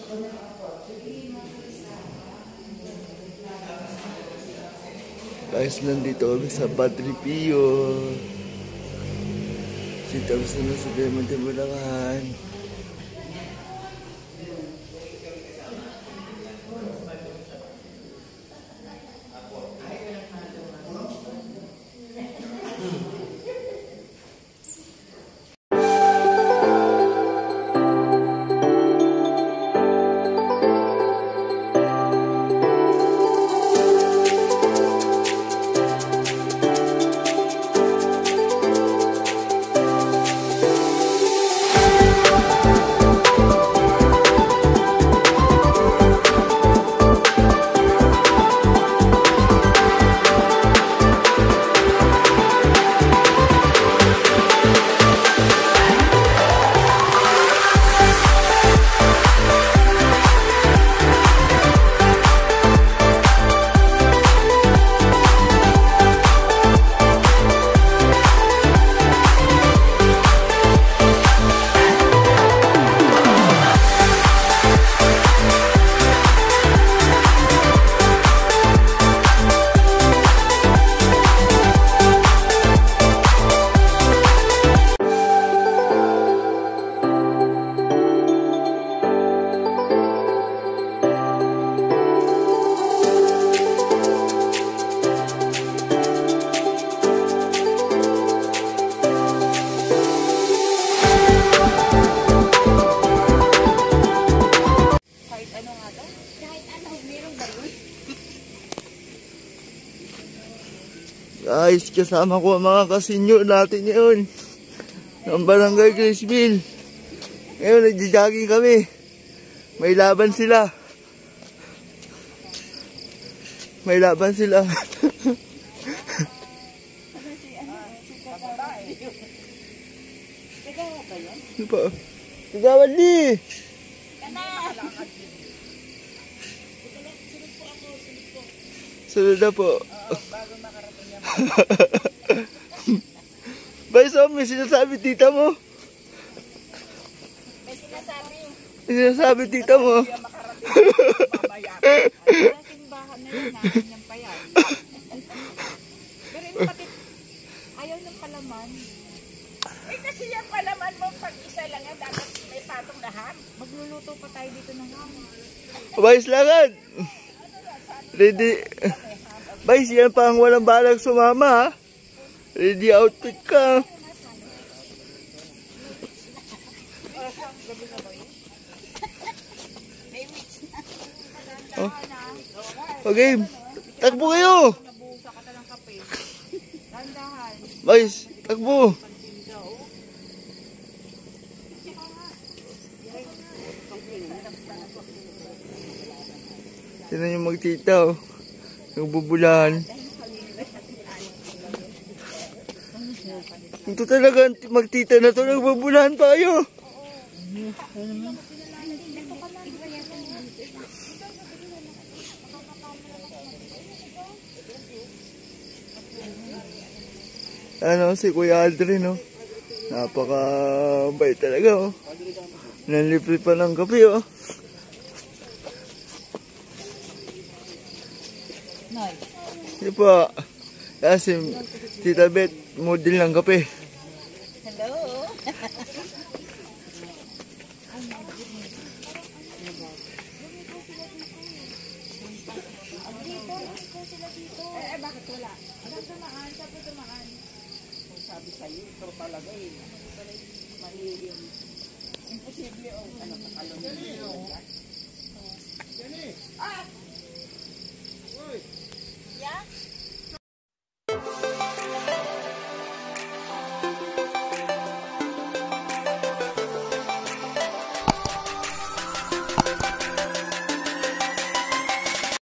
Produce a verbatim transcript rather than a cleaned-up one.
Guys, nandito kami sa Padre Pio. Dito kami sa nasa Diamante, Bulacan. Guys, kasama ko ang mga kasinyo natin ngayon ng Barangay Crisville. Ngayon, nagja-jogging kami. May laban sila. May laban sila. Ano pa? Kagawan ni! Sunod na po. Bay, so may sinasabi tita mo? May sinasabi. May sinasabi tita mo? Ang simbahan na yun, namin yung payan. Pero yung pati, ayaw ng palaman. Eh kasi yung palaman mo, pag isa lang yan, dapat may patong lahat. Magluluto pa tayo dito ng ham. Bayis langan. Ready. Bayis, yan pa ang walang balang sumama, ha? Ready outfit ka. Oh. Okay. Takbo kayo. Bayis, takbo. Sino yung magtita, oh? Nagbubulahan. Ito talaga magtita na to, nagbubulahan tayo. Ano, si Kuya Aldrin, no? Napaka-bait talaga, oh. Nanlibre pa ng kape, oh. Hindi po. Kasi Tita Bet, model ng kape. Hello. Eh, bakit wala? Saan tumaan? Saan po tumaan? Sabi sa'yo, ito talaga eh. Mali yung imposible o ano, kakalong.